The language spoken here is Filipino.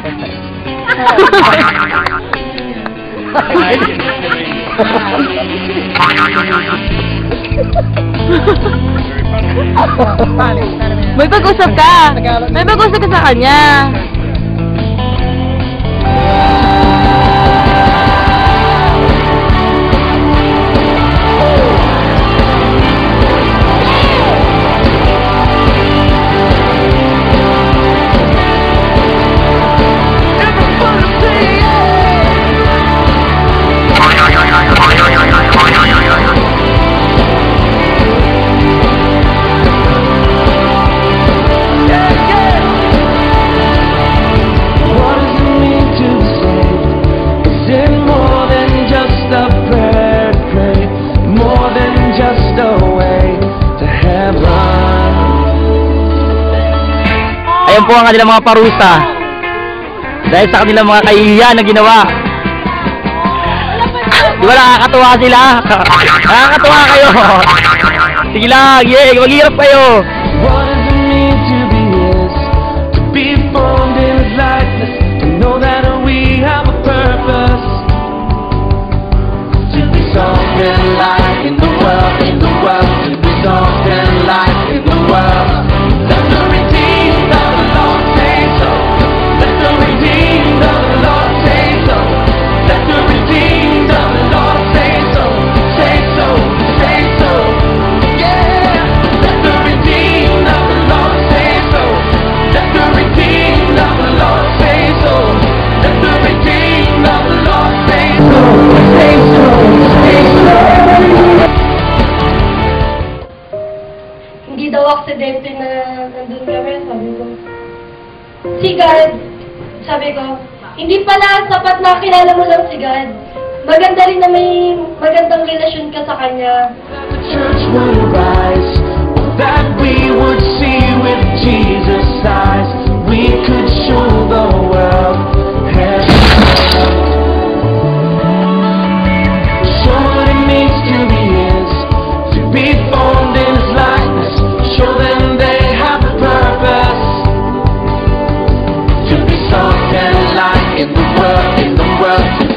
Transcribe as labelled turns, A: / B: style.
A: May pag-usap ka. May pag-usap ka sa kanya.
B: Ayan po ang kanilang mga parusa dahil sa kanilang mga kahihiyan na ginawa. Di ba nakakatuwa sila? Nakakatuwa kayo. Sige lang, yeah, maghihirap kayo.
C: What does it mean to be His? To be formed in His likeness, to know that we have a purpose, to be salt and light in the world, to be salt and light in the world. Let the redeemed of the Lord say so. Let the redeemed of the Lord say so. Let the redeemed of the Lord say so. Say so, say so. Yeah. Let the redeemed of the Lord say so. Let the redeemed of the Lord say so. Let the redeemed of the Lord say so. Say so, say so.
D: Hindi daw aksidente na nandun kami, sabi ko. Si God, sabi ko, hindi pala sapat na kilala mo lang si God. Maganda rin na may magandang relasyon ka sa Kanya.
C: The church would arise, that we would see with Jesus' eyes. We could show the world heaven. Show what it means to be His, to be formed in His likeness. Show them they have a purpose, to be salt and light in the world,